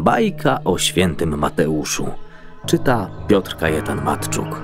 Bajka o świętym Mateuszu. Czyta Piotr Kajetan-Matczuk.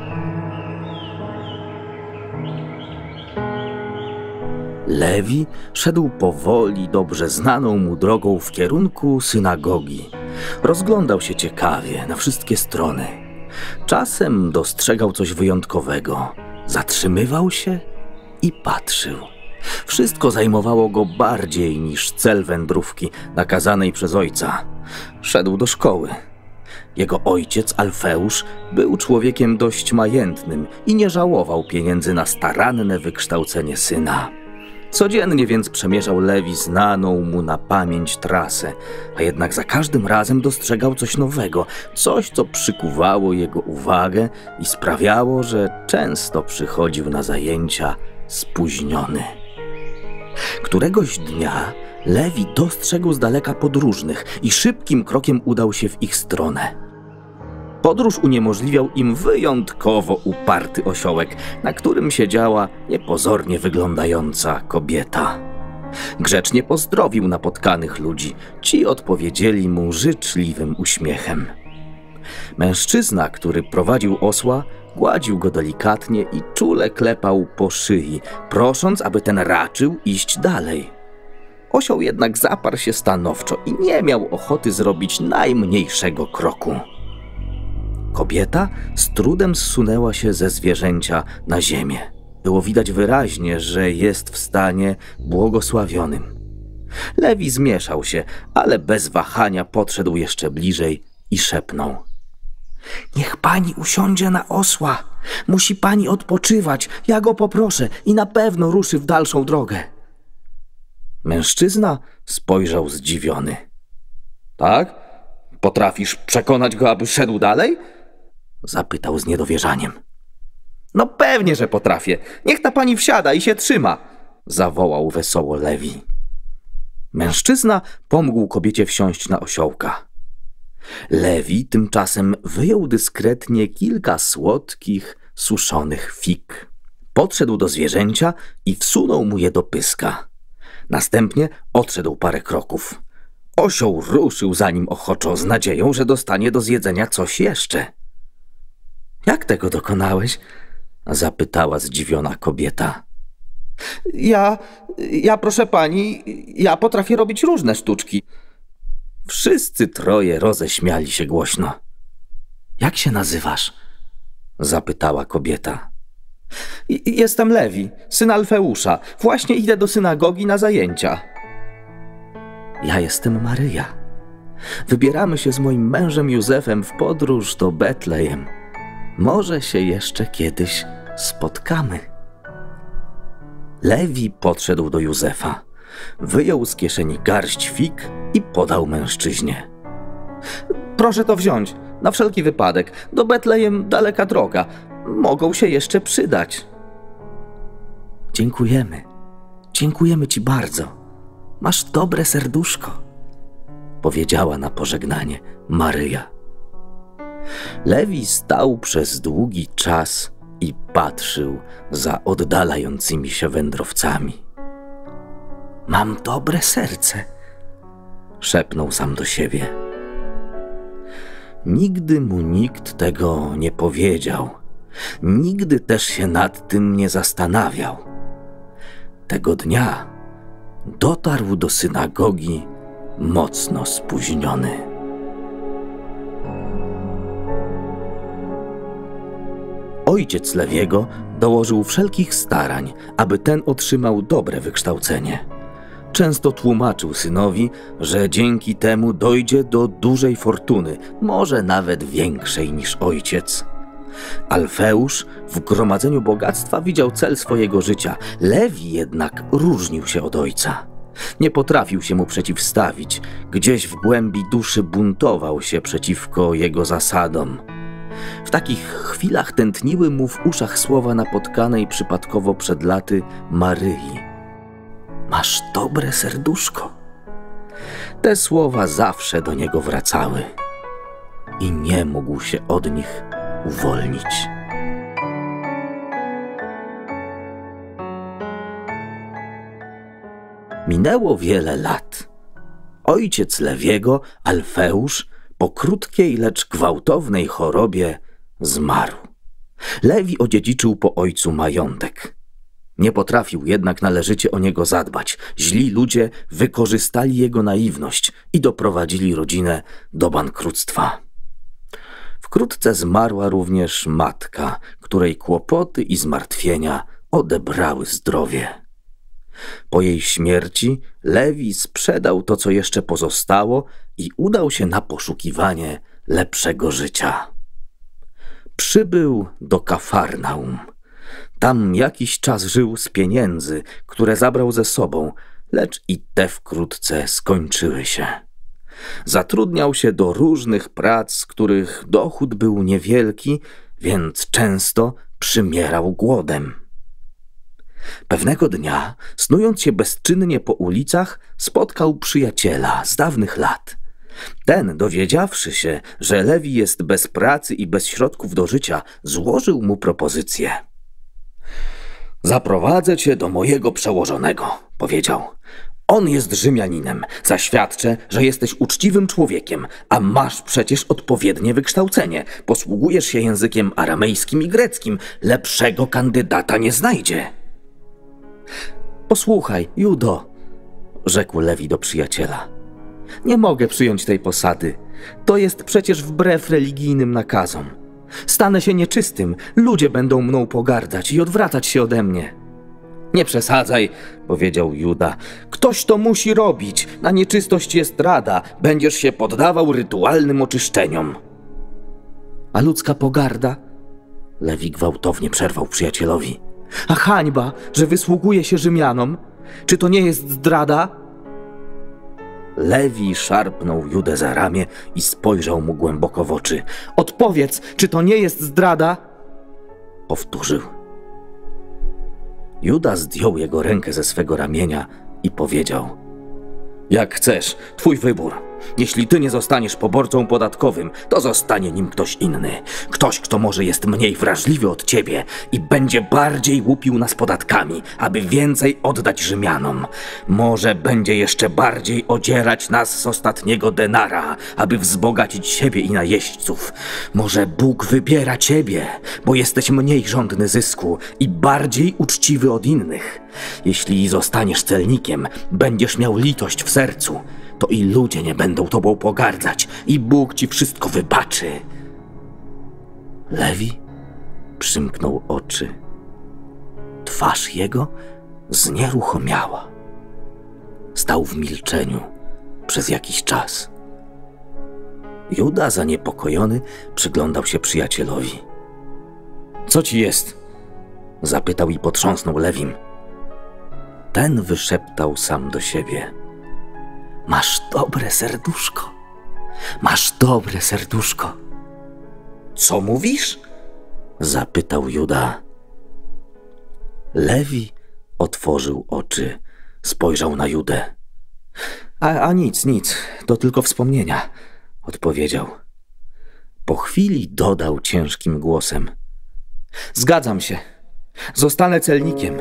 Lewi szedł powoli, dobrze znaną mu drogą w kierunku synagogi. Rozglądał się ciekawie na wszystkie strony. Czasem dostrzegał coś wyjątkowego. Zatrzymywał się i patrzył. Wszystko zajmowało go bardziej niż cel wędrówki nakazanej przez ojca. Szedł do szkoły. Jego ojciec, Alfeusz, był człowiekiem dość majętnym i nie żałował pieniędzy na staranne wykształcenie syna. Codziennie więc przemierzał Lewi znaną mu na pamięć trasę, a jednak za każdym razem dostrzegał coś nowego, coś, co przykuwało jego uwagę i sprawiało, że często przychodził na zajęcia spóźniony. Któregoś dnia Lewi dostrzegł z daleka podróżnych i szybkim krokiem udał się w ich stronę. Podróż uniemożliwiał im wyjątkowo uparty osiołek, na którym siedziała niepozornie wyglądająca kobieta. Grzecznie pozdrowił napotkanych ludzi, ci odpowiedzieli mu życzliwym uśmiechem. Mężczyzna, który prowadził osła, gładził go delikatnie i czule klepał po szyi, prosząc, aby ten raczył iść dalej. Osioł jednak zaparł się stanowczo i nie miał ochoty zrobić najmniejszego kroku. Kobieta z trudem zsunęła się ze zwierzęcia na ziemię. Było widać wyraźnie, że jest w stanie błogosławionym. Lewi zmieszał się, ale bez wahania podszedł jeszcze bliżej i szepnął: „Niech pani usiądzie na osła. Musi pani odpoczywać. Ja go poproszę i na pewno ruszy w dalszą drogę”. Mężczyzna spojrzał zdziwiony. „Tak? Potrafisz przekonać go, aby szedł dalej?” zapytał z niedowierzaniem. „No pewnie, że potrafię. Niech ta pani wsiada i się trzyma”, zawołał wesoło Lewi. Mężczyzna pomógł kobiecie wsiąść na osiołka. Lewi tymczasem wyjął dyskretnie kilka słodkich, suszonych fig. Podszedł do zwierzęcia i wsunął mu je do pyska. Następnie odszedł parę kroków. Osioł ruszył za nim ochoczo z nadzieją, że dostanie do zjedzenia coś jeszcze. „Jak tego dokonałeś?” zapytała zdziwiona kobieta. Ja proszę pani, ja potrafię robić różne sztuczki”. Wszyscy troje roześmiali się głośno. „Jak się nazywasz?” zapytała kobieta. „Jestem Lewi, syn Alfeusza. Właśnie idę do synagogi na zajęcia”. „Ja jestem Maryja. Wybieramy się z moim mężem Józefem w podróż do Betlejem. Może się jeszcze kiedyś spotkamy”. Lewi podszedł do Józefa, wyjął z kieszeni garść fig i podał mężczyźnie. „Proszę to wziąć, na wszelki wypadek. Do Betlejem daleka droga. Mogą się jeszcze przydać”. Dziękujemy ci bardzo. Masz dobre serduszko”, powiedziała na pożegnanie Maryja. Lewi stał przez długi czas i patrzył za oddalającymi się wędrowcami. „Mam dobre serce”, szepnął sam do siebie. Nigdy mu nikt tego nie powiedział. Nigdy też się nad tym nie zastanawiał. Tego dnia dotarł do synagogi mocno spóźniony. Ojciec Lewiego dołożył wszelkich starań, aby ten otrzymał dobre wykształcenie. Często tłumaczył synowi, że dzięki temu dojdzie do dużej fortuny, może nawet większej niż ojciec. Alfeusz w gromadzeniu bogactwa widział cel swojego życia. Lewi jednak różnił się od ojca. Nie potrafił się mu przeciwstawić. Gdzieś w głębi duszy buntował się przeciwko jego zasadom. W takich chwilach tętniły mu w uszach słowa napotkanej przypadkowo przed laty Maryi. „Masz dobre serduszko”. Te słowa zawsze do niego wracały i nie mógł się od nich uwolnić. Minęło wiele lat. ojciec Lewiego, Alfeusz, po krótkiej, lecz gwałtownej chorobie zmarł. Lewi odziedziczył po ojcu majątek. Nie potrafił jednak należycie o niego zadbać. Źli ludzie wykorzystali jego naiwność i doprowadzili rodzinę do bankructwa. Wkrótce zmarła również matka, której kłopoty i zmartwienia odebrały zdrowie. Po jej śmierci Lewi sprzedał to, co jeszcze pozostało i udał się na poszukiwanie lepszego życia. Przybył do Kafarnaum. Tam jakiś czas żył z pieniędzy, które zabrał ze sobą, lecz i te wkrótce skończyły się. Zatrudniał się do różnych prac, z których dochód był niewielki, więc często przymierał głodem. Pewnego dnia, snując się bezczynnie po ulicach, spotkał przyjaciela z dawnych lat. Ten, dowiedziawszy się, że Lewi jest bez pracy i bez środków do życia, złożył mu propozycję. Zaprowadzę cię do mojego przełożonego, powiedział. On jest Rzymianinem. Zaświadczę, że jesteś uczciwym człowiekiem, a masz przecież odpowiednie wykształcenie. Posługujesz się językiem aramejskim i greckim. Lepszego kandydata nie znajdzie. Posłuchaj, Judo, rzekł Lewi do przyjaciela. Nie mogę przyjąć tej posady. To jest przecież wbrew religijnym nakazom. Stanę się nieczystym, ludzie będą mną pogardzać i odwracać się ode mnie. Nie przesadzaj, powiedział Juda. Ktoś to musi robić. Na nieczystość jest rada. Będziesz się poddawał rytualnym oczyszczeniom. A ludzka pogarda? Lewi gwałtownie przerwał przyjacielowi. A hańba, że wysługuje się Rzymianom? Czy to nie jest zdrada? Lewi szarpnął Judę za ramię i spojrzał mu głęboko w oczy. Odpowiedz, czy to nie jest zdrada? Powtórzył. Juda zdjął jego rękę ze swego ramienia i powiedział. Jak chcesz, twój wybór. Jeśli ty nie zostaniesz poborcą podatkowym, to zostanie nim ktoś inny. Ktoś, kto może jest mniej wrażliwy od ciebie i będzie bardziej łupił nas podatkami, aby więcej oddać Rzymianom. Może będzie jeszcze bardziej odzierać nas z ostatniego denara, aby wzbogacić siebie i najeźdźców. Może Bóg wybiera ciebie, bo jesteś mniej żądny zysku i bardziej uczciwy od innych. Jeśli zostaniesz celnikiem, będziesz miał litość w sercu, to i ludzie nie będą tobą pogardzać i Bóg ci wszystko wybaczy. Lewi przymknął oczy. Twarz jego znieruchomiała. Stał w milczeniu przez jakiś czas. Juda, zaniepokojony, przyglądał się przyjacielowi. Co ci jest? Zapytał i potrząsnął Lewim. Ten wyszeptał sam do siebie. Masz dobre serduszko. Masz dobre serduszko. Co mówisz? Zapytał Juda. Lewi otworzył oczy, spojrzał na Judę. A nic, to tylko wspomnienia, odpowiedział. Po chwili dodał ciężkim głosem. Zgadzam się, zostanę celnikiem.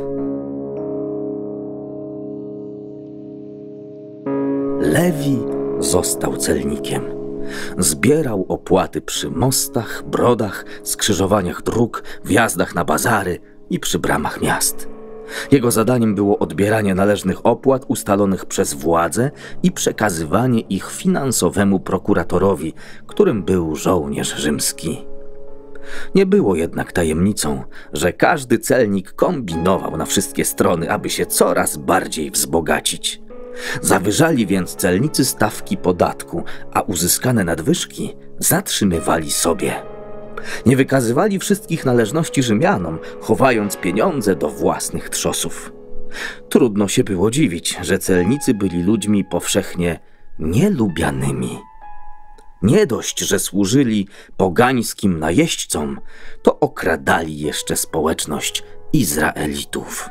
Lewi został celnikiem. Zbierał opłaty przy mostach, brodach, skrzyżowaniach dróg, wjazdach na bazary i przy bramach miast. Jego zadaniem było odbieranie należnych opłat ustalonych przez władzę i przekazywanie ich finansowemu prokuratorowi, którym był żołnierz rzymski. Nie było jednak tajemnicą, że każdy celnik kombinował na wszystkie strony, aby się coraz bardziej wzbogacić. Zawyżali więc celnicy stawki podatku, a uzyskane nadwyżki zatrzymywali sobie. Nie wykazywali wszystkich należności Rzymianom, chowając pieniądze do własnych trzosów. Trudno się było dziwić, że celnicy byli ludźmi powszechnie nielubianymi. Nie dość, że służyli pogańskim najeźdźcom, to okradali jeszcze społeczność Izraelitów.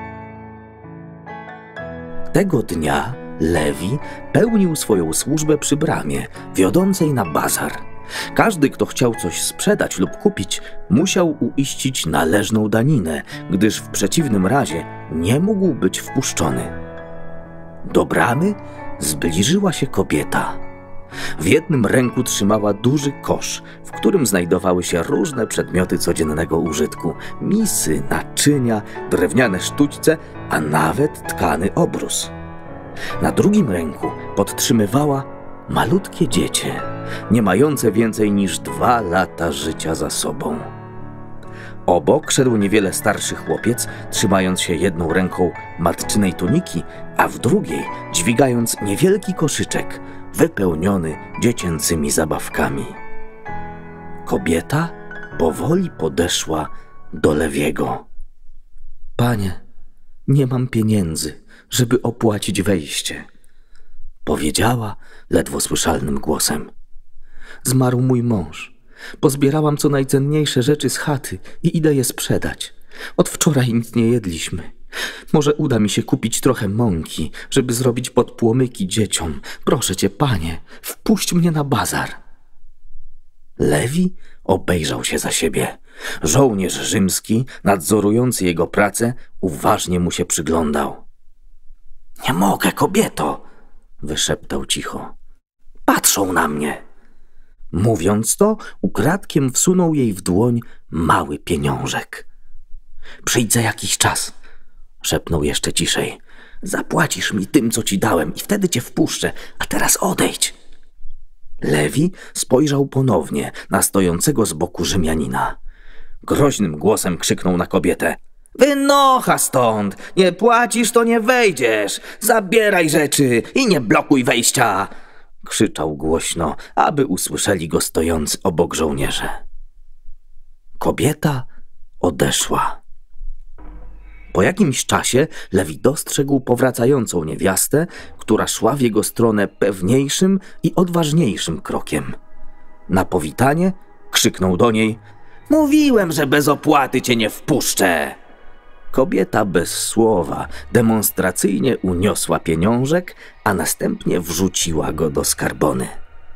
Tego dnia Lewi pełnił swoją służbę przy bramie, wiodącej na bazar. Każdy, kto chciał coś sprzedać lub kupić, musiał uiścić należną daninę, gdyż w przeciwnym razie nie mógł być wpuszczony. Do bramy zbliżyła się kobieta. W jednym ręku trzymała duży kosz, w którym znajdowały się różne przedmioty codziennego użytku. Misy, naczynia, drewniane sztućce, a nawet tkany obrus. Na drugim ręku podtrzymywała malutkie dziecię, nie mające więcej niż 2 lata życia za sobą. Obok szedł niewiele starszy chłopiec, trzymając się jedną ręką matczynej tuniki, a w drugiej dźwigając niewielki koszyczek wypełniony dziecięcymi zabawkami. Kobieta powoli podeszła do Lewiego. Panie, nie mam pieniędzy, żeby opłacić wejście, powiedziała ledwo słyszalnym głosem. Zmarł mój mąż. Pozbierałam co najcenniejsze rzeczy z chaty i idę je sprzedać. Od wczoraj nic nie jedliśmy. Może uda mi się kupić trochę mąki, żeby zrobić podpłomyki dzieciom. Proszę cię, panie, wpuść mnie na bazar. Lewi obejrzał się za siebie. Żołnierz rzymski, nadzorujący jego pracę, uważnie mu się przyglądał. Nie mogę, kobieto, wyszeptał cicho. Patrzą na mnie. Mówiąc to, ukradkiem wsunął jej w dłoń mały pieniążek. Przyjdź za jakiś czas, szepnął jeszcze ciszej. Zapłacisz mi tym, co ci dałem i wtedy cię wpuszczę, a teraz odejdź. Lewi spojrzał ponownie na stojącego z boku Rzymianina. Groźnym głosem krzyknął na kobietę. Wynocha stąd! Nie płacisz, to nie wejdziesz! Zabieraj rzeczy i nie blokuj wejścia! Krzyczał głośno, aby usłyszeli go stojący obok żołnierze. Kobieta odeszła. Po jakimś czasie Lewi dostrzegł powracającą niewiastę, która szła w jego stronę pewniejszym i odważniejszym krokiem. Na powitanie krzyknął do niej: Mówiłem, że bez opłaty cię nie wpuszczę! Kobieta bez słowa demonstracyjnie uniosła pieniążek, a następnie wrzuciła go do skarbony.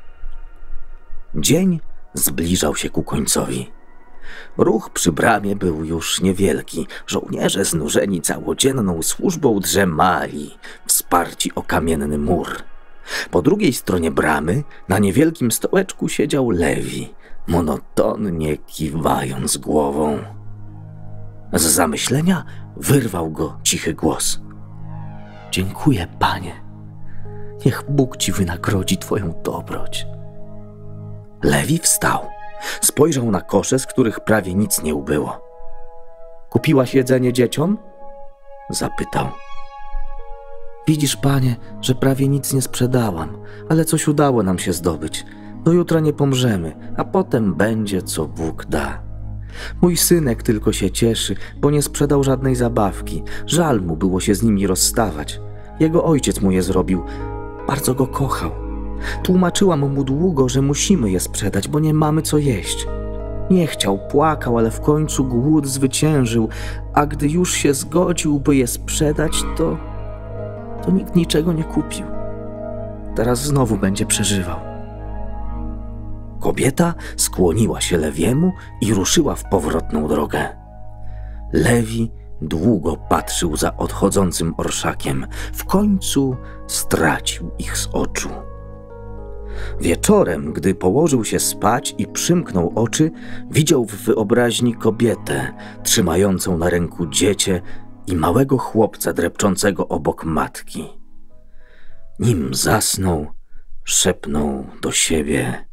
Dzień zbliżał się ku końcowi. Ruch przy bramie był już niewielki. Żołnierze znużeni całodzienną służbą drzemali, wsparci o kamienny mur. Po drugiej stronie bramy na niewielkim stołeczku siedział Lewi, monotonnie kiwając głową. Z zamyślenia wyrwał go cichy głos. Dziękuję, panie. Niech Bóg ci wynagrodzi twoją dobroć. Lewi wstał. Spojrzał na kosze, z których prawie nic nie ubyło. Kupiłaś jedzenie dzieciom? Zapytał. Widzisz, panie, że prawie nic nie sprzedałam, ale coś udało nam się zdobyć. Do jutra nie pomrzemy, a potem będzie, co Bóg da. Mój synek tylko się cieszy, bo nie sprzedał żadnej zabawki. Żal mu było się z nimi rozstawać. Jego ojciec mu je zrobił. Bardzo go kochał. Tłumaczyłam mu długo, że musimy je sprzedać, bo nie mamy co jeść. Nie chciał, płakał, ale w końcu głód zwyciężył, a gdy już się zgodził, by je sprzedać, to nikt niczego nie kupił. Teraz znowu będzie przeżywał. Kobieta skłoniła się Lewiemu i ruszyła w powrotną drogę. Lewi długo patrzył za odchodzącym orszakiem. W końcu stracił ich z oczu. Wieczorem, gdy położył się spać i przymknął oczy, widział w wyobraźni kobietę trzymającą na ręku dziecię i małego chłopca drepczącego obok matki. Nim zasnął, szepnął do siebie: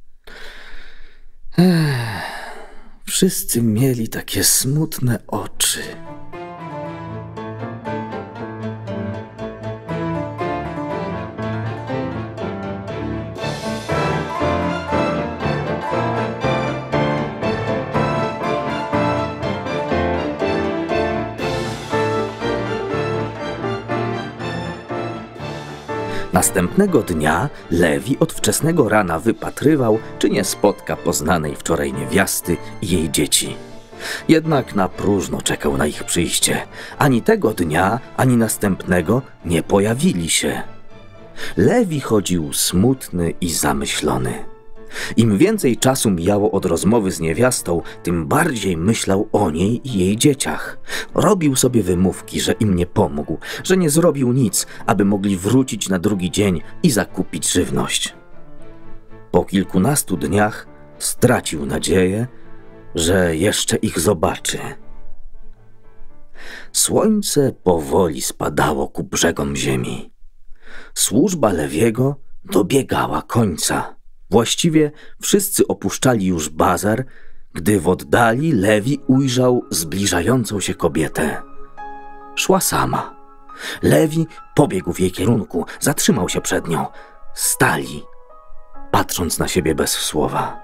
wszyscy mieli takie smutne oczy. Następnego dnia Lewi od wczesnego rana wypatrywał, czy nie spotka poznanej wczoraj niewiasty i jej dzieci. Jednak na próżno czekał na ich przyjście. Ani tego dnia, ani następnego nie pojawili się. Lewi chodził smutny i zamyślony. Im więcej czasu mijało od rozmowy z niewiastą, tym bardziej myślał o niej i jej dzieciach. Robił sobie wymówki, że im nie pomógł, że nie zrobił nic, aby mogli wrócić na drugi dzień i zakupić żywność. Po kilkunastu dniach stracił nadzieję, że jeszcze ich zobaczy. Słońce powoli spadało ku brzegom ziemi. Służba Lewiego dobiegała końca. Właściwie wszyscy opuszczali już bazar, gdy w oddali Lewi ujrzał zbliżającą się kobietę. Szła sama. Lewi pobiegł w jej kierunku, zatrzymał się przed nią. Stali, patrząc na siebie bez słowa.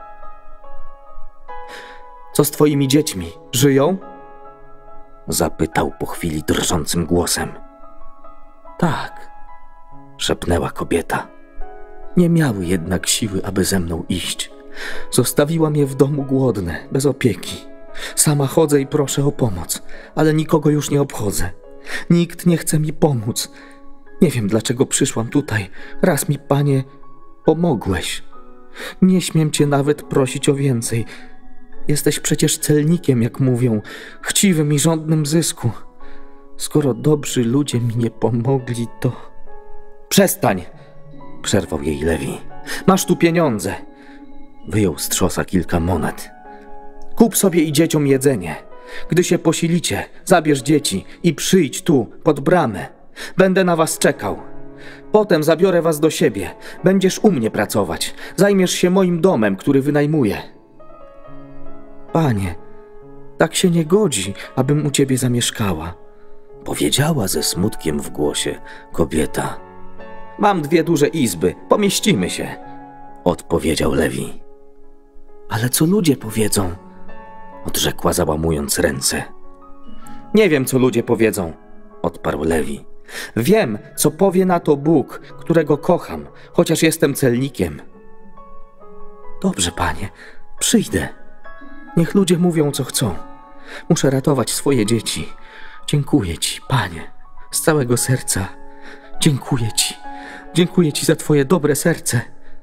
Co z twoimi dziećmi? Żyją? Zapytał po chwili drżącym głosem. Tak, szepnęła kobieta. Nie miały jednak siły, aby ze mną iść. Zostawiłam je w domu głodne, bez opieki. Sama chodzę i proszę o pomoc, ale nikogo już nie obchodzę. Nikt nie chce mi pomóc. Nie wiem, dlaczego przyszłam tutaj. Raz mi, Panie, pomogłeś. Nie śmiem Cię nawet prosić o więcej. Jesteś przecież celnikiem, jak mówią, chciwym i żądnym zysku. Skoro dobrzy ludzie mi nie pomogli, to... Przestań! Przerwał jej Lewi. Masz tu pieniądze. Wyjął z trzosa kilka monet. Kup sobie i dzieciom jedzenie. Gdy się posilicie, zabierz dzieci i przyjdź tu, pod bramę. Będę na was czekał. Potem zabiorę was do siebie. Będziesz u mnie pracować. Zajmiesz się moim domem, który wynajmuję. Panie, tak się nie godzi, abym u ciebie zamieszkała. Powiedziała ze smutkiem w głosie kobieta. Mam 2 duże izby, pomieścimy się, odpowiedział Lewi. Ale co ludzie powiedzą? Odrzekła, załamując ręce. Nie wiem, co ludzie powiedzą, odparł Lewi. Wiem, co powie na to Bóg, którego kocham, chociaż jestem celnikiem. Dobrze, Panie, przyjdę. Niech ludzie mówią, co chcą. Muszę ratować swoje dzieci. Dziękuję Ci, Panie, z całego serca. Dziękuję Ci. Dziękuję Ci za Twoje dobre serce.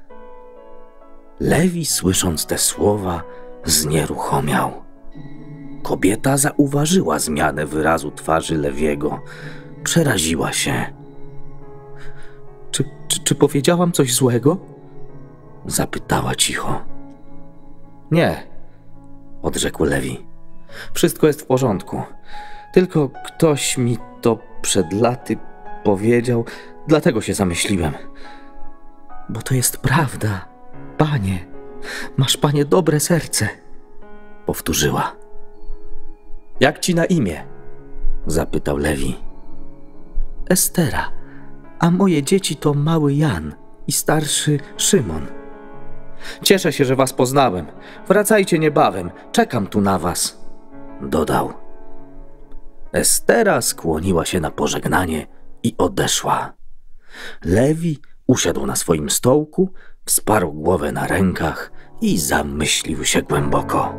Lewi, słysząc te słowa, znieruchomiał. Kobieta zauważyła zmianę wyrazu twarzy Lewiego. Przeraziła się. Czy powiedziałam coś złego? Zapytała cicho. Nie, odrzekł Lewi. Wszystko jest w porządku. Tylko ktoś mi to przed laty powiedział, dlatego się zamyśliłem. Bo to jest prawda, Panie. Masz, Panie, dobre serce, powtórzyła. Jak ci na imię? Zapytał Lewi. Estera, a moje dzieci to mały Jan i starszy Szymon. Cieszę się, że was poznałem. Wracajcie niebawem, czekam tu na was, dodał. Estera skłoniła się na pożegnanie i odeszła. Lewi usiadł na swoim stołku, wsparł głowę na rękach i zamyślił się głęboko.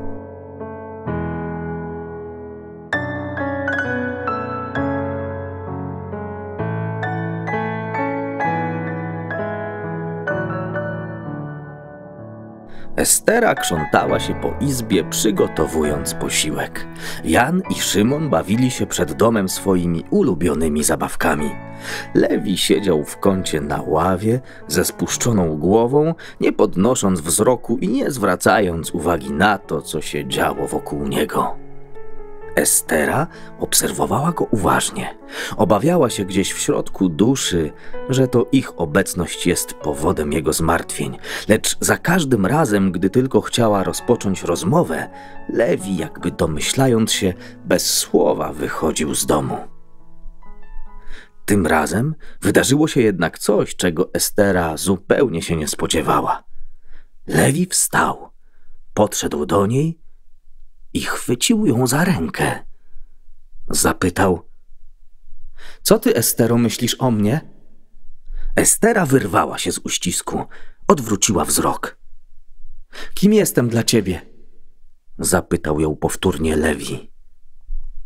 Estera krzątała się po izbie, przygotowując posiłek. Jan i Szymon bawili się przed domem swoimi ulubionymi zabawkami. Lewi siedział w kącie na ławie ze spuszczoną głową, nie podnosząc wzroku i nie zwracając uwagi na to, co się działo wokół niego. Estera obserwowała go uważnie. Obawiała się gdzieś w środku duszy, że to ich obecność jest powodem jego zmartwień. Lecz za każdym razem, gdy tylko chciała rozpocząć rozmowę, Lewi, jakby domyślając się, bez słowa wychodził z domu. Tym razem wydarzyło się jednak coś, czego Estera zupełnie się nie spodziewała. Lewi wstał, podszedł do niej i chwycił ją za rękę. Zapytał: co ty, Estero, myślisz o mnie? Estera wyrwała się z uścisku, odwróciła wzrok. Kim jestem dla ciebie? Zapytał ją powtórnie Lewi.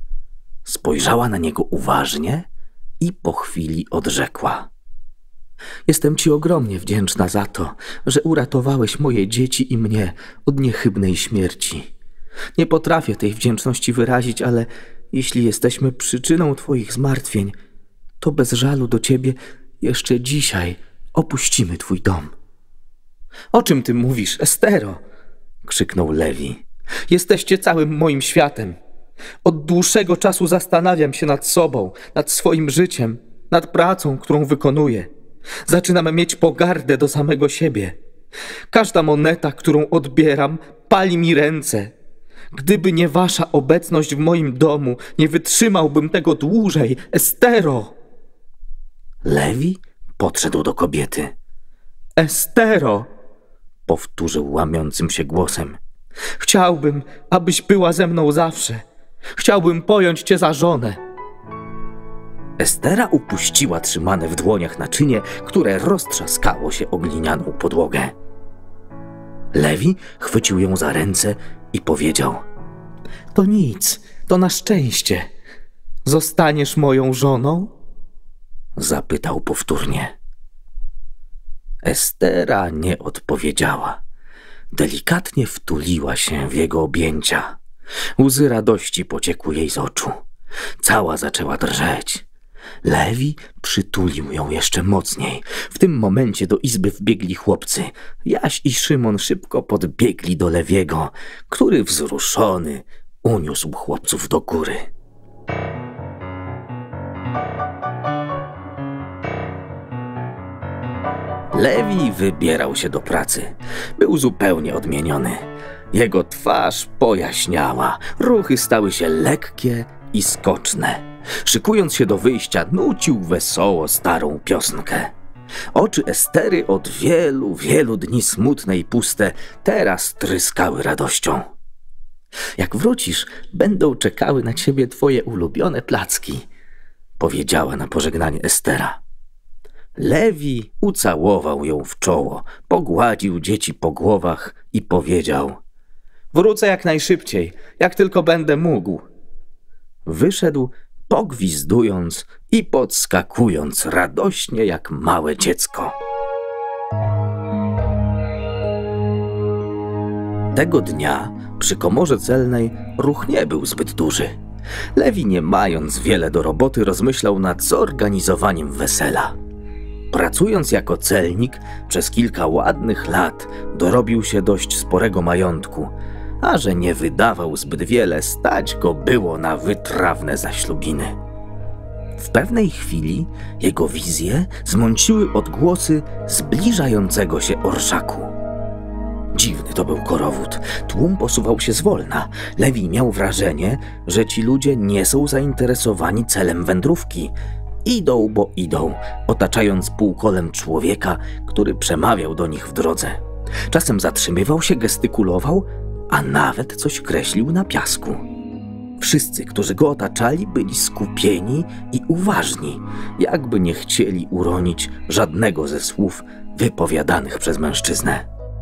Spojrzała na niego uważnie i po chwili odrzekła: Jestem ci ogromnie wdzięczna za to, że uratowałeś moje dzieci i mnie od niechybnej śmierci. Nie potrafię tej wdzięczności wyrazić, ale jeśli jesteśmy przyczyną twoich zmartwień, to bez żalu do ciebie jeszcze dzisiaj opuścimy twój dom. O czym ty mówisz, Estero? Krzyknął Lewi. Jesteście całym moim światem. Od dłuższego czasu zastanawiam się nad sobą, nad swoim życiem, nad pracą, którą wykonuję. Zaczynam mieć pogardę do samego siebie. Każda moneta, którą odbieram, pali mi ręce. Gdyby nie wasza obecność w moim domu, nie wytrzymałbym tego dłużej. Estero! Lewi podszedł do kobiety. Estero! Powtórzył łamiącym się głosem. Chciałbym, abyś była ze mną zawsze. Chciałbym pojąć cię za żonę. Estera upuściła trzymane w dłoniach naczynie, które roztrzaskało się o glinianą podłogę. Lewi chwycił ją za ręce i powiedział: to nic, to na szczęście. Zostaniesz moją żoną? Zapytał powtórnie. Estera nie odpowiedziała. Delikatnie wtuliła się w jego objęcia. Łzy radości pociekły jej z oczu. Cała zaczęła drżeć. Lewi przytulił ją jeszcze mocniej. W tym momencie do izby wbiegli chłopcy. Jaś i Szymon szybko podbiegli do Lewiego, który wzruszony uniósł chłopców do góry. Lewi wybierał się do pracy. Był zupełnie odmieniony. Jego twarz pojaśniała, ruchy stały się lekkie i skoczne. Szykując się do wyjścia, nucił wesoło starą piosenkę. Oczy Estery od wielu, wielu dni smutne i puste teraz tryskały radością. Jak wrócisz, będą czekały na ciebie twoje ulubione placki, powiedziała na pożegnanie Estera. Lewi ucałował ją w czoło, pogładził dzieci po głowach i powiedział: wrócę jak najszybciej, jak tylko będę mógł. Wyszedł, pogwizdując i podskakując radośnie jak małe dziecko. Tego dnia przy komorze celnej ruch nie był zbyt duży. Lewi, nie mając wiele do roboty, rozmyślał nad zorganizowaniem wesela. Pracując jako celnik przez kilka ładnych lat dorobił się dość sporego majątku, a że nie wydawał zbyt wiele, stać go było na wytrawne zaślubiny. W pewnej chwili jego wizje zmąciły odgłosy zbliżającego się orszaku. Dziwny to był korowód. Tłum posuwał się zwolna. Lewi miał wrażenie, że ci ludzie nie są zainteresowani celem wędrówki. Idą, bo idą, otaczając półkolem człowieka, który przemawiał do nich w drodze. Czasem zatrzymywał się, gestykulował, a nawet coś kreślił na piasku. Wszyscy, którzy go otaczali, byli skupieni i uważni, jakby nie chcieli uronić żadnego ze słów wypowiadanych przez mężczyznę.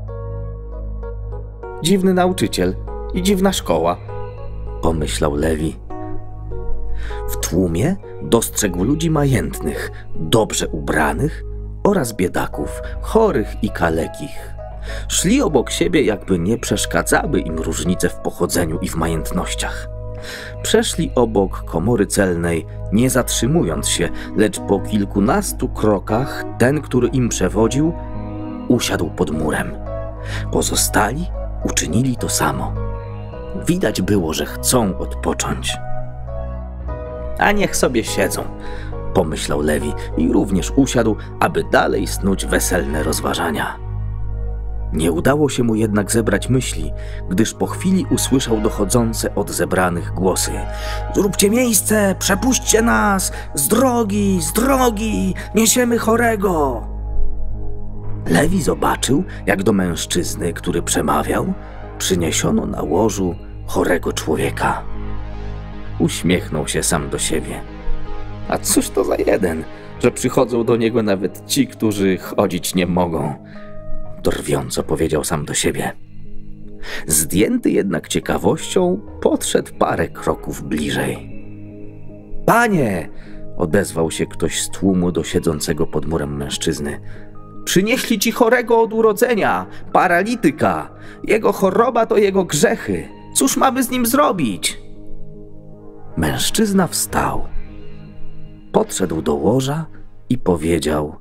Dziwny nauczyciel i dziwna szkoła, pomyślał Lewi. W tłumie dostrzegł ludzi majętnych, dobrze ubranych oraz biedaków, chorych i kalekich. Szli obok siebie, jakby nie przeszkadzały im różnice w pochodzeniu i w majętnościach. Przeszli obok komory celnej, nie zatrzymując się, lecz po kilkunastu krokach ten, który im przewodził, usiadł pod murem. Pozostali uczynili to samo. Widać było, że chcą odpocząć. A niech sobie siedzą, pomyślał Lewi i również usiadł, aby dalej snuć weselne rozważania. Nie udało się mu jednak zebrać myśli, gdyż po chwili usłyszał dochodzące od zebranych głosy. Zróbcie miejsce, przepuśćcie nas, z drogi, niesiemy chorego. Lewi zobaczył, jak do mężczyzny, który przemawiał, przyniesiono na łożu chorego człowieka. Uśmiechnął się sam do siebie. A cóż to za jeden, że przychodzą do niego nawet ci, którzy chodzić nie mogą. Drwiąco powiedział sam do siebie. Zdjęty jednak ciekawością, podszedł parę kroków bliżej. Panie, Odezwał się ktoś z tłumu do siedzącego pod murem mężczyzny. Przynieśli ci chorego od urodzenia, paralityka. Jego choroba to jego grzechy. Cóż mamy z nim zrobić? Mężczyzna wstał. Podszedł do łoża i powiedział: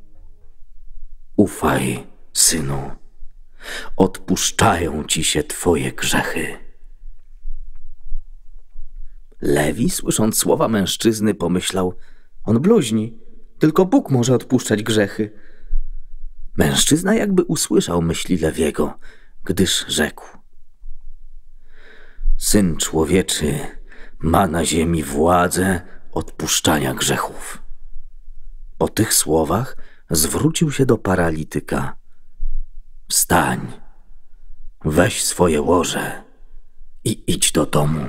ufaj, synu. Odpuszczają ci się twoje grzechy. Lewi, słysząc słowa mężczyzny, pomyślał: on bluźni, tylko Bóg może odpuszczać grzechy. Mężczyzna jakby usłyszał myśli Lewiego, gdyż rzekł: Syn Człowieczy ma na ziemi władzę odpuszczania grzechów. Po tych słowach zwrócił się do paralityka. Wstań, weź swoje łoże i idź do domu.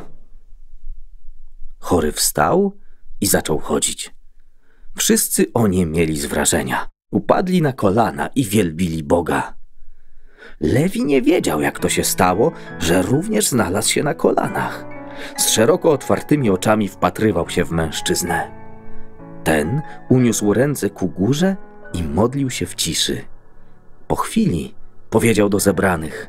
Chory wstał i zaczął chodzić. Wszyscy oniemieli z wrażenia. Upadli na kolana i wielbili Boga. Lewi nie wiedział, jak to się stało, że również znalazł się na kolanach. Z szeroko otwartymi oczami wpatrywał się w mężczyznę. Ten uniósł ręce ku górze i modlił się w ciszy. Po chwili powiedział do zebranych: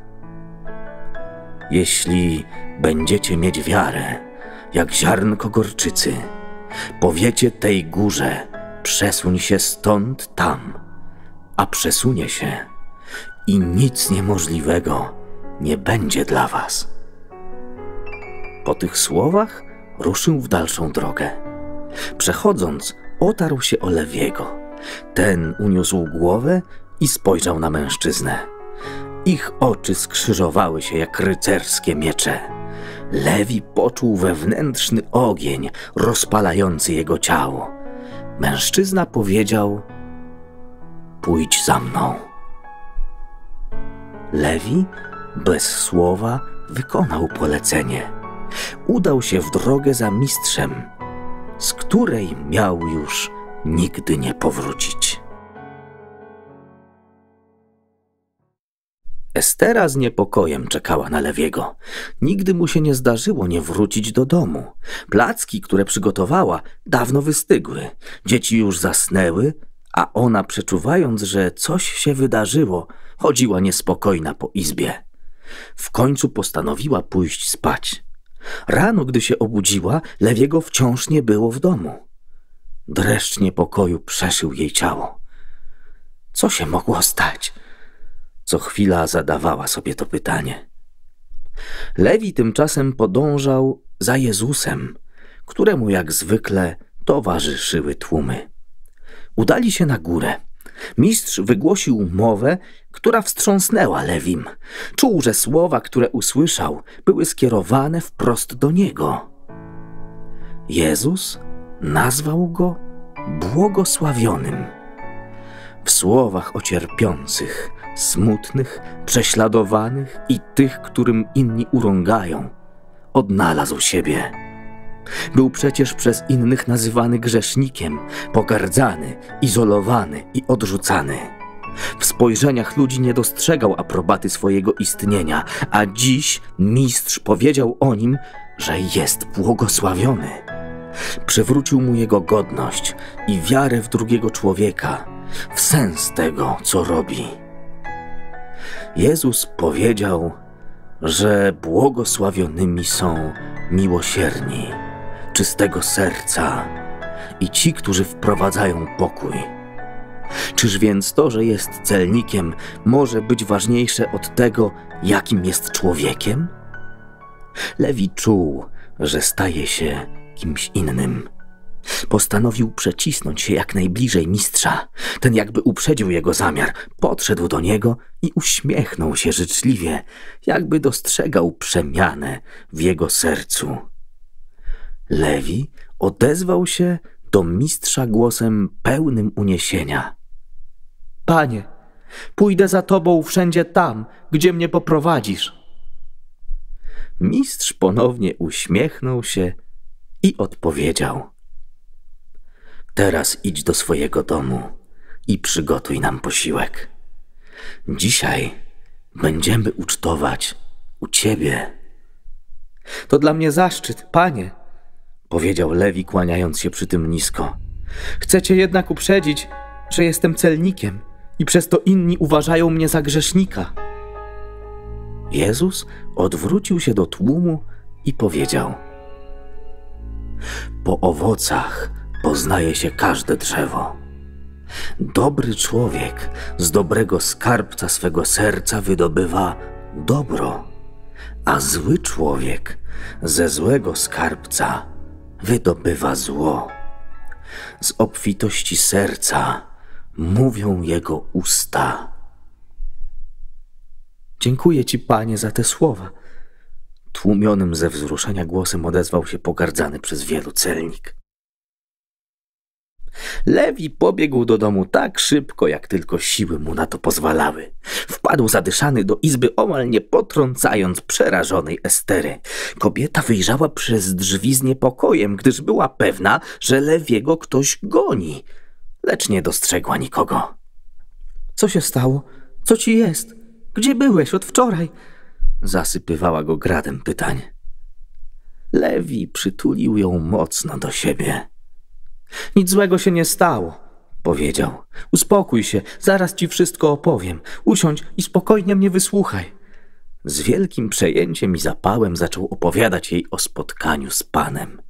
jeśli będziecie mieć wiarę, jak ziarnko gorczycy, powiecie tej górze: przesuń się stąd tam, a przesunie się i nic niemożliwego nie będzie dla was. Po tych słowach ruszył w dalszą drogę. Przechodząc, otarł się o Lewiego. Ten uniósł głowę i spojrzał na mężczyznę. Ich oczy skrzyżowały się jak rycerskie miecze. Lewi poczuł wewnętrzny ogień rozpalający jego ciało. Mężczyzna powiedział: pójdź za mną. Lewi bez słowa wykonał polecenie. Udał się w drogę za mistrzem, z której miał już nigdy nie powrócić. Estera z niepokojem czekała na Lewiego. Nigdy mu się nie zdarzyło nie wrócić do domu. Placki, które przygotowała, dawno wystygły. Dzieci już zasnęły, a ona, przeczuwając, że coś się wydarzyło, chodziła niespokojna po izbie. W końcu postanowiła pójść spać. Rano, gdy się obudziła, Lewiego wciąż nie było w domu. Dreszcz niepokoju przeszył jej ciało. Co się mogło stać? Co chwila zadawała sobie to pytanie. Lewi tymczasem podążał za Jezusem, któremu jak zwykle towarzyszyły tłumy. Udali się na górę. Mistrz wygłosił mowę, która wstrząsnęła Lewim. Czuł, że słowa, które usłyszał, były skierowane wprost do niego. Jezus nazwał go błogosławionym. W słowach o cierpiących, smutnych, prześladowanych i tych, którym inni urągają, odnalazł siebie. Był przecież przez innych nazywany grzesznikiem, pogardzany, izolowany i odrzucany. W spojrzeniach ludzi nie dostrzegał aprobaty swojego istnienia, a dziś mistrz powiedział o nim, że jest błogosławiony. Przywrócił mu jego godność i wiarę w drugiego człowieka, w sens tego, co robi. Jezus powiedział, że błogosławionymi są miłosierni, czystego serca i ci, którzy wprowadzają pokój. Czyż więc to, że jest celnikiem, może być ważniejsze od tego, jakim jest człowiekiem? Lewi czuł, że staje się kimś innym. Postanowił przecisnąć się jak najbliżej mistrza. Ten jakby uprzedził jego zamiar, podszedł do niego i uśmiechnął się życzliwie, jakby dostrzegał przemianę w jego sercu. Lewi odezwał się do mistrza głosem pełnym uniesienia. Panie, pójdę za tobą wszędzie tam, gdzie mnie poprowadzisz. Mistrz ponownie uśmiechnął się i odpowiedział. Teraz idź do swojego domu i przygotuj nam posiłek. Dzisiaj będziemy ucztować u ciebie. To dla mnie zaszczyt, panie, powiedział Lewi, kłaniając się przy tym nisko. Chcę cię jednak uprzedzić, że jestem celnikiem i przez to inni uważają mnie za grzesznika. Jezus odwrócił się do tłumu i powiedział: po owocach poznaje się każde drzewo. Dobry człowiek z dobrego skarbca swego serca wydobywa dobro, a zły człowiek ze złego skarbca wydobywa zło. Z obfitości serca mówią jego usta. Dziękuję ci, Panie, za te słowa. Tłumionym ze wzruszenia głosem odezwał się pogardzany przez wielu celnik. Lewi pobiegł do domu tak szybko, jak tylko siły mu na to pozwalały. Wpadł zadyszany do izby, omal nie potrącając przerażonej Estery. Kobieta wyjrzała przez drzwi z niepokojem, gdyż była pewna, że Lewiego ktoś goni, lecz nie dostrzegła nikogo. Co się stało? Co ci jest? Gdzie byłeś od wczoraj? Zasypywała go gradem pytań. Lewi przytulił ją mocno do siebie. Nic złego się nie stało, powiedział. Uspokój się, zaraz ci wszystko opowiem. Usiądź i spokojnie mnie wysłuchaj. Z wielkim przejęciem i zapałem zaczął opowiadać jej o spotkaniu z Panem.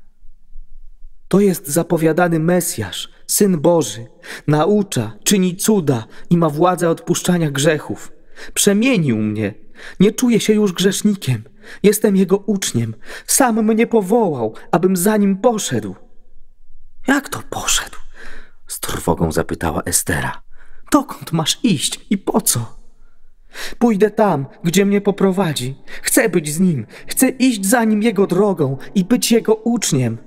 To jest zapowiadany Mesjasz, Syn Boży. Naucza, czyni cuda i ma władzę odpuszczania grzechów. Przemienił mnie. Nie czuję się już grzesznikiem. Jestem Jego uczniem. Sam mnie powołał, abym za Nim poszedł. Jak to poszedł? Z trwogą zapytała Estera. Dokąd masz iść i po co? Pójdę tam, gdzie mnie poprowadzi. Chcę być z Nim. Chcę iść za Nim Jego drogą i być Jego uczniem.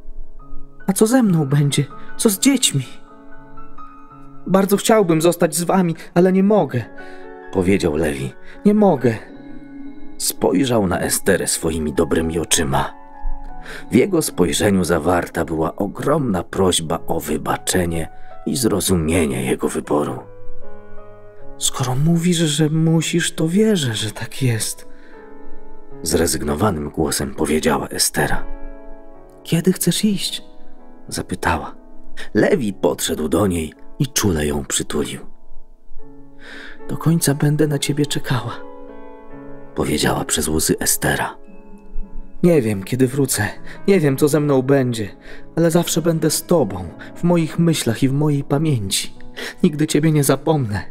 A co ze mną będzie? Co z dziećmi? Bardzo chciałbym zostać z wami, ale nie mogę, powiedział Lewi. Nie mogę. Spojrzał na Esterę swoimi dobrymi oczyma. W jego spojrzeniu zawarta była ogromna prośba o wybaczenie i zrozumienie jego wyboru. Skoro mówisz, że musisz, to wierzę, że tak jest. Zrezygnowanym głosem powiedziała Estera. Kiedy chcesz iść? Zapytała. Lewi podszedł do niej i czule ją przytulił. Do końca będę na ciebie czekała, powiedziała przez łzy Estera. Nie wiem, kiedy wrócę, nie wiem, co ze mną będzie, ale zawsze będę z tobą, w moich myślach i w mojej pamięci. Nigdy ciebie nie zapomnę.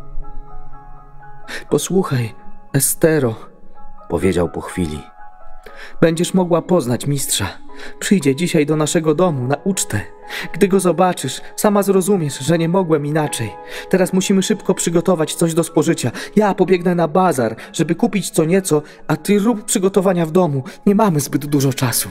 Posłuchaj, Estero, powiedział po chwili. Będziesz mogła poznać mistrza. Przyjdzie dzisiaj do naszego domu na ucztę. Gdy go zobaczysz, sama zrozumiesz, że nie mogłem inaczej. Teraz musimy szybko przygotować coś do spożycia. Ja pobiegnę na bazar, żeby kupić co nieco, a ty rób przygotowania w domu. Nie mamy zbyt dużo czasu.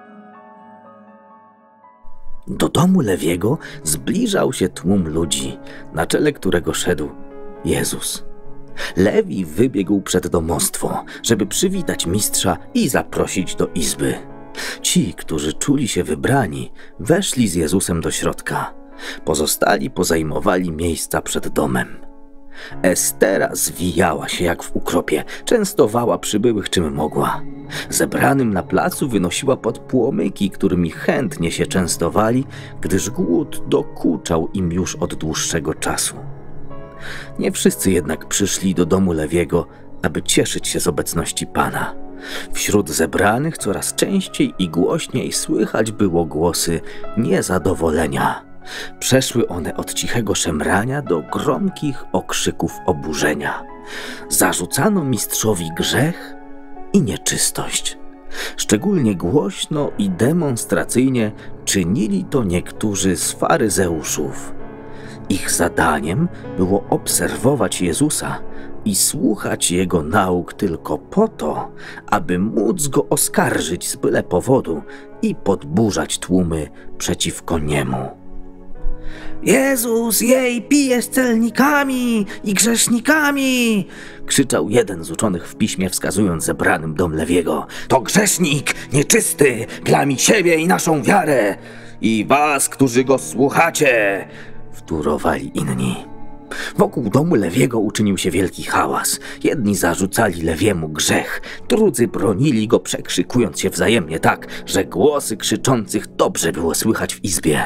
Do domu Lewiego zbliżał się tłum ludzi, na czele którego szedł Jezus. Lewi wybiegł przed domostwo, żeby przywitać mistrza i zaprosić do izby. Ci, którzy czuli się wybrani, weszli z Jezusem do środka. Pozostali pozajmowali miejsca przed domem. Estera zwijała się jak w ukropie, częstowała przybyłych czym mogła. Zebranym na placu wynosiła podpłomyki, którymi chętnie się częstowali, gdyż głód dokuczał im już od dłuższego czasu. Nie wszyscy jednak przyszli do domu Lewiego, aby cieszyć się z obecności Pana. Wśród zebranych coraz częściej i głośniej słychać było głosy niezadowolenia. Przeszły one od cichego szemrania do gromkich okrzyków oburzenia. Zarzucano mistrzowi grzech i nieczystość. Szczególnie głośno i demonstracyjnie czynili to niektórzy z faryzeuszów. Ich zadaniem było obserwować Jezusa i słuchać Jego nauk tylko po to, aby móc Go oskarżyć z byle powodu i podburzać tłumy przeciwko Niemu. Jezus jej pije z celnikami i grzesznikami! Krzyczał jeden z uczonych w piśmie, wskazując zebranym dom Lewiego. To grzesznik, nieczysty, plami siebie i naszą wiarę. I was, którzy go słuchacie! Wtórowali inni. Wokół domu Lewiego uczynił się wielki hałas. Jedni zarzucali Lewiemu grzech, drudzy bronili go, przekrzykując się wzajemnie tak, że głosy krzyczących dobrze było słychać w izbie.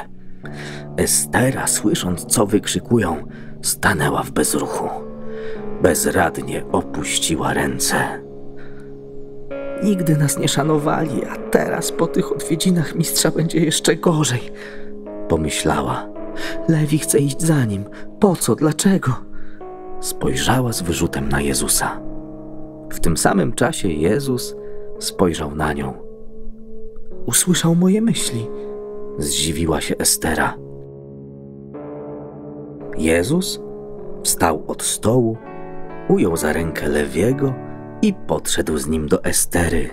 Estera, słysząc, co wykrzykują, stanęła w bezruchu. Bezradnie opuściła ręce. Nigdy nas nie szanowali, a teraz po tych odwiedzinach mistrza będzie jeszcze gorzej, pomyślała. Lewi chce iść za nim. Po co? Dlaczego? Spojrzała z wyrzutem na Jezusa. W tym samym czasie Jezus spojrzał na nią. Usłyszał moje myśli, zdziwiła się Estera. Jezus wstał od stołu, ujął za rękę Lewiego i podszedł z nim do Estery.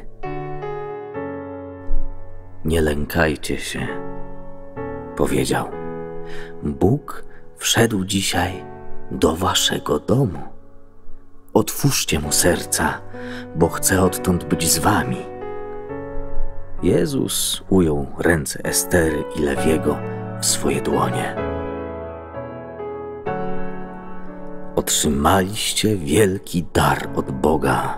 Nie lękajcie się, powiedział. Bóg wszedł dzisiaj do waszego domu. Otwórzcie mu serca, bo chce odtąd być z wami. Jezus ujął ręce Estery i Lewiego w swoje dłonie. Otrzymaliście wielki dar od Boga.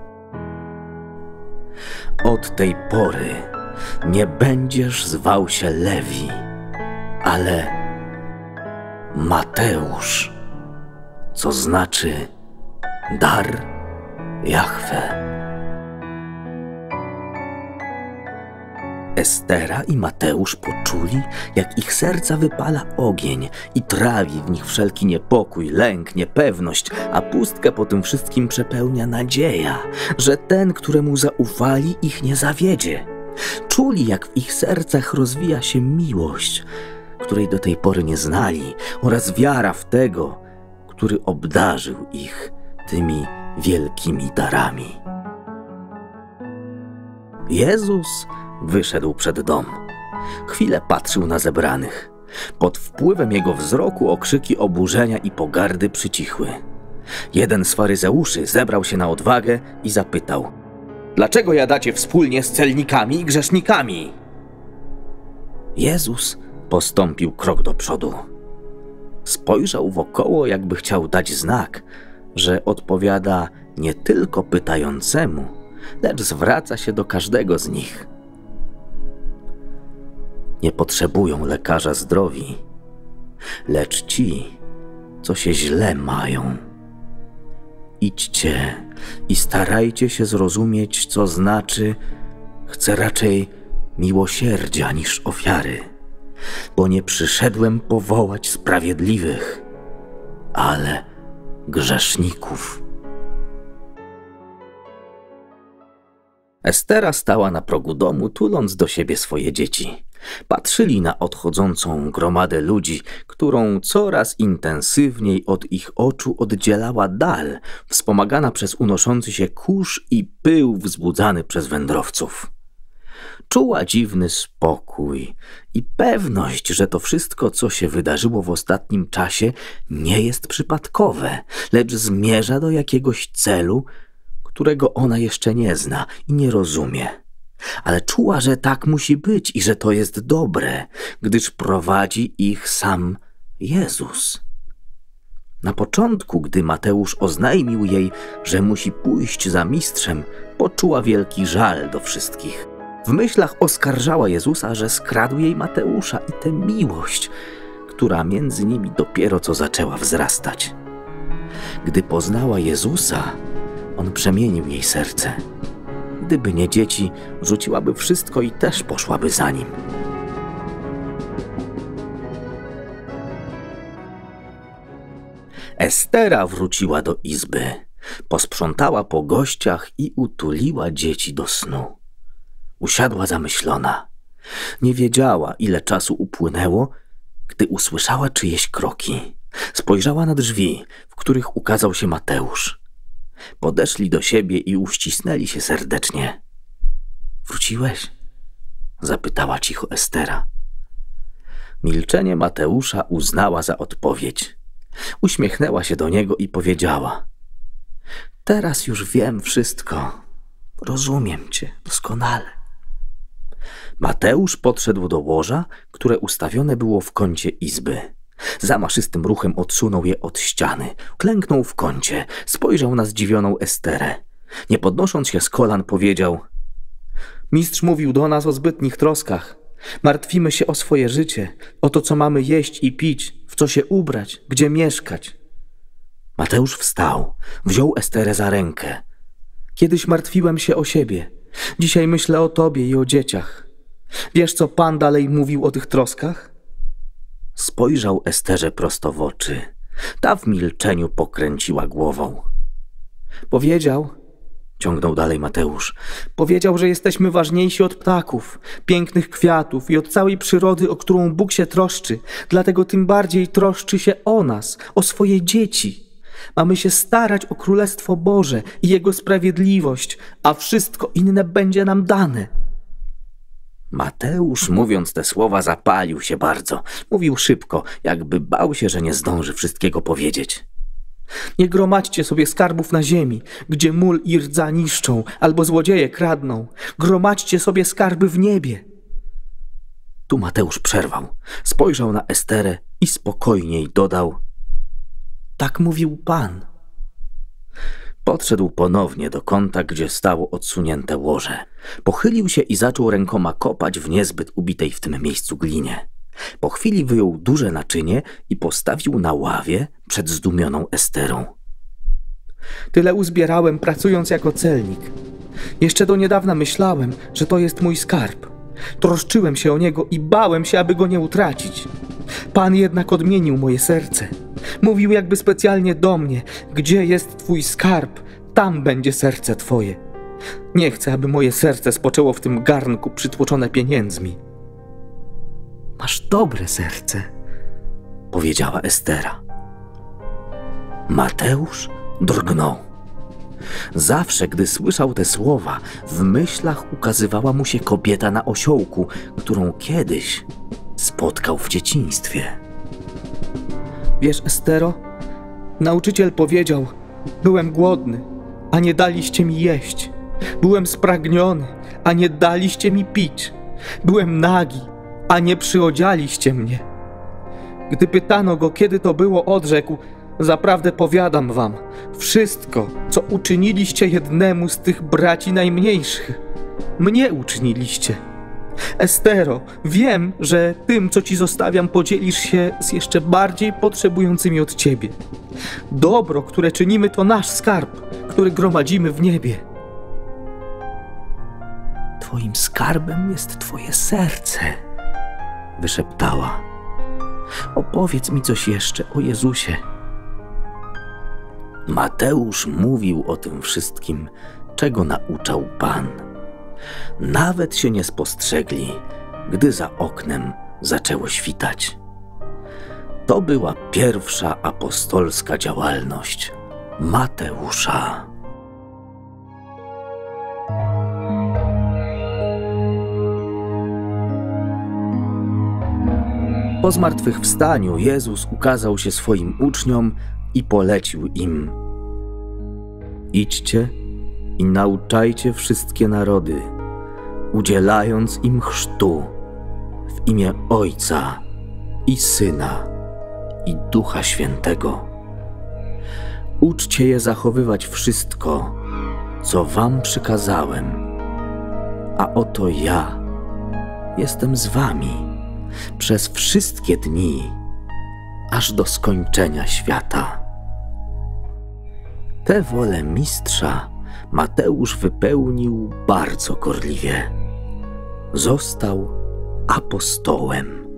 Od tej pory nie będziesz zwał się Lewi, ale Mateusz, co znaczy dar Jahwe. Estera i Mateusz poczuli, jak ich serca wypala ogień i trawi w nich wszelki niepokój, lęk, niepewność, a pustkę po tym wszystkim przepełnia nadzieja, że ten, któremu zaufali, ich nie zawiedzie. Czuli, jak w ich sercach rozwija się miłość, której do tej pory nie znali, oraz wiara w tego, który obdarzył ich tymi wielkimi darami. Jezus wyszedł przed dom. Chwilę patrzył na zebranych. Pod wpływem jego wzroku okrzyki oburzenia i pogardy przycichły. Jeden z faryzeuszy zebrał się na odwagę i zapytał: dlaczego jadacie wspólnie z celnikami i grzesznikami? Jezus postąpił krok do przodu. Spojrzał wokoło, jakby chciał dać znak, że odpowiada nie tylko pytającemu, lecz zwraca się do każdego z nich. Nie potrzebują lekarza zdrowi, lecz ci, co się źle mają. Idźcie i starajcie się zrozumieć, co znaczy: chcę raczej miłosierdzia niż ofiary, bo nie przyszedłem powołać sprawiedliwych, ale grzeszników. Estera stała na progu domu, tuląc do siebie swoje dzieci. Patrzyli na odchodzącą gromadę ludzi, którą coraz intensywniej od ich oczu oddzielała dal, wspomagana przez unoszący się kurz i pył wzbudzany przez wędrowców. Czuła dziwny spokój i pewność, że to wszystko, co się wydarzyło w ostatnim czasie, nie jest przypadkowe, lecz zmierza do jakiegoś celu, którego ona jeszcze nie zna i nie rozumie. Ale czuła, że tak musi być i że to jest dobre, gdyż prowadzi ich sam Jezus. Na początku, gdy Mateusz oznajmił jej, że musi pójść za mistrzem, poczuła wielki żal do wszystkich. W myślach oskarżała Jezusa, że skradł jej Mateusza i tę miłość, która między nimi dopiero co zaczęła wzrastać. Gdy poznała Jezusa, On przemienił jej serce. Gdyby nie dzieci, rzuciłaby wszystko i też poszłaby za nim. Estera wróciła do izby, posprzątała po gościach i utuliła dzieci do snu. Usiadła zamyślona. Nie wiedziała, ile czasu upłynęło, gdy usłyszała czyjeś kroki. Spojrzała na drzwi, w których ukazał się Mateusz. Podeszli do siebie i uścisnęli się serdecznie. Wróciłeś? Zapytała cicho Estera. Milczenie Mateusza uznała za odpowiedź. Uśmiechnęła się do niego i powiedziała: teraz już wiem wszystko. Rozumiem cię doskonale. Mateusz podszedł do łoża, które ustawione było w kącie izby. Zamaszystym ruchem odsunął je od ściany. Klęknął w kącie, spojrzał na zdziwioną Esterę. Nie podnosząc się z kolan, powiedział: mistrz mówił do nas o zbytnich troskach. Martwimy się o swoje życie, o to, co mamy jeść i pić, w co się ubrać, gdzie mieszkać. Mateusz wstał, wziął Esterę za rękę. Kiedyś martwiłem się o siebie, dzisiaj myślę o tobie i o dzieciach. Wiesz, co Pan dalej mówił o tych troskach? Spojrzał Esterze prosto w oczy. Ta w milczeniu pokręciła głową. Powiedział, ciągnął dalej Mateusz, powiedział, że jesteśmy ważniejsi od ptaków, pięknych kwiatów i od całej przyrody, o którą Bóg się troszczy. Dlatego tym bardziej troszczy się o nas, o swoje dzieci. Mamy się starać o Królestwo Boże i Jego sprawiedliwość, a wszystko inne będzie nam dane. Mateusz, mówiąc te słowa, zapalił się bardzo. Mówił szybko, jakby bał się, że nie zdąży wszystkiego powiedzieć. Nie gromadźcie sobie skarbów na ziemi, gdzie mól i rdza niszczą, albo złodzieje kradną. Gromadźcie sobie skarby w niebie. Tu Mateusz przerwał, spojrzał na Esterę i spokojniej dodał: tak mówił Pan. Podszedł ponownie do kąta, gdzie stało odsunięte łoże. Pochylił się i zaczął rękoma kopać w niezbyt ubitej w tym miejscu glinie. Po chwili wyjął duże naczynie i postawił na ławie przed zdumioną Esterą. Tyle uzbierałem, pracując jako celnik. Jeszcze do niedawna myślałem, że to jest mój skarb. Troszczyłem się o niego i bałem się, aby go nie utracić. Pan jednak odmienił moje serce. Mówił jakby specjalnie do mnie: gdzie jest twój skarb, tam będzie serce twoje. Nie chcę, aby moje serce spoczęło w tym garnku przytłoczone pieniędzmi. Masz dobre serce, powiedziała Estera. Mateusz drgnął. Zawsze, gdy słyszał te słowa, w myślach ukazywała mu się kobieta na osiołku, którą kiedyś spotkał w dzieciństwie. Wiesz, Estero, nauczyciel powiedział: byłem głodny, a nie daliście mi jeść. Byłem spragniony, a nie daliście mi pić. Byłem nagi, a nie przyodzialiście mnie. Gdy pytano go, kiedy to było, odrzekł: zaprawdę powiadam wam, wszystko, co uczyniliście jednemu z tych braci najmniejszych, mnie uczyniliście. Estero, wiem, że tym, co ci zostawiam, podzielisz się z jeszcze bardziej potrzebującymi od ciebie. Dobro, które czynimy, to nasz skarb, który gromadzimy w niebie. Twoim skarbem jest twoje serce, wyszeptała. Opowiedz mi coś jeszcze o Jezusie. Mateusz mówił o tym wszystkim, czego nauczał Pan. Nawet się nie spostrzegli, gdy za oknem zaczęło świtać. To była pierwsza apostolska działalność Mateusza. Po zmartwychwstaniu Jezus ukazał się swoim uczniom i polecił im: idźcie i nauczajcie wszystkie narody, udzielając im chrztu w imię Ojca i Syna i Ducha Świętego. Uczcie je zachowywać wszystko, co wam przykazałem, a oto ja jestem z wami przez wszystkie dni, aż do skończenia świata. Tę wolę Mistrza Mateusz wypełnił bardzo gorliwie. Został apostołem.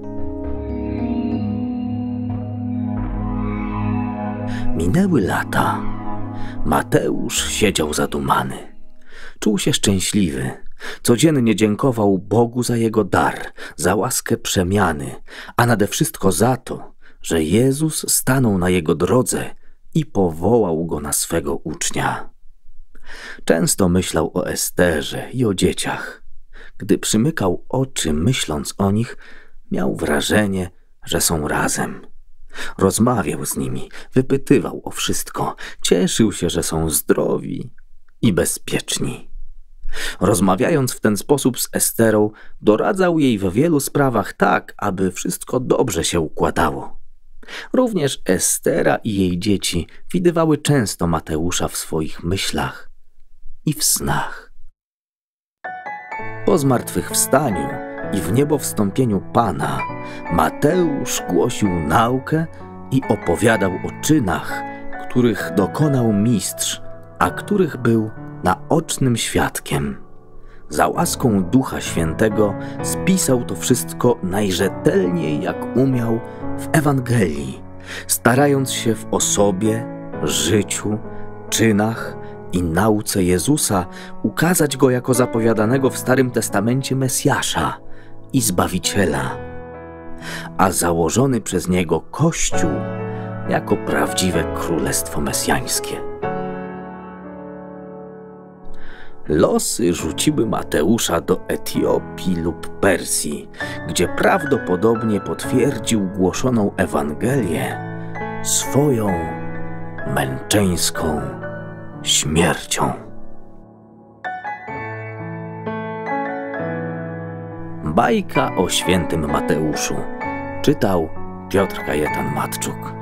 Minęły lata. Mateusz siedział zadumany. Czuł się szczęśliwy. Codziennie dziękował Bogu za jego dar, za łaskę przemiany, a nade wszystko za to, że Jezus stanął na jego drodze i powołał go na swego ucznia. Często myślał o Esterze i o dzieciach. Gdy przymykał oczy, myśląc o nich, miał wrażenie, że są razem. Rozmawiał z nimi, wypytywał o wszystko, cieszył się, że są zdrowi i bezpieczni. Rozmawiając w ten sposób z Esterą, doradzał jej w wielu sprawach tak, aby wszystko dobrze się układało. Również Estera i jej dzieci widywały często Mateusza w swoich myślach i w snach. Po zmartwychwstaniu i w niebowstąpieniu Pana Mateusz głosił naukę i opowiadał o czynach, których dokonał Mistrz, a których był naocznym świadkiem. Za łaską Ducha Świętego spisał to wszystko najrzetelniej, jak umiał, w Ewangelii, starając się w osobie, życiu, czynach i nauce Jezusa ukazać Go jako zapowiadanego w Starym Testamencie Mesjasza i Zbawiciela, a założony przez Niego Kościół jako prawdziwe królestwo mesjańskie. Losy rzuciły Mateusza do Etiopii lub Persji, gdzie prawdopodobnie potwierdził głoszoną Ewangelię swoją męczeńską śmiercią. Bajka o świętym Mateuszu. Czytał Piotr Kajetan Matczuk.